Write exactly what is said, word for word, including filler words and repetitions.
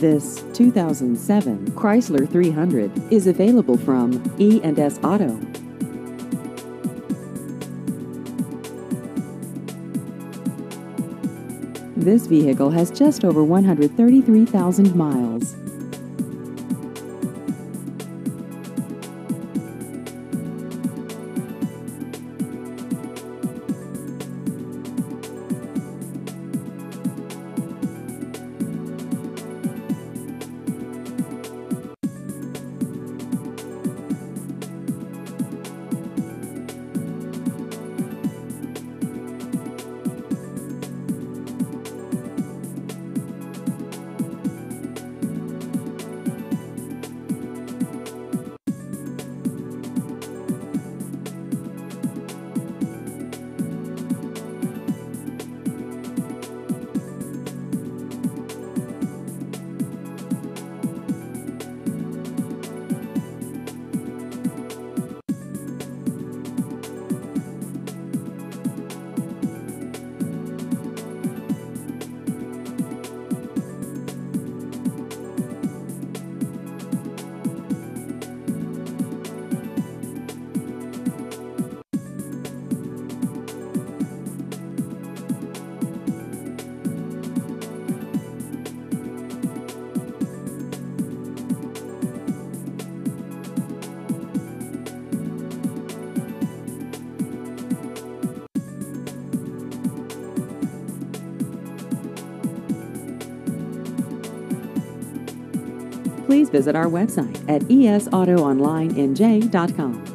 This two thousand seven Chrysler three hundred is available from E and S Auto. This vehicle has just over one hundred thirty-three thousand miles. Please visit our website at e s auto online n j dot com.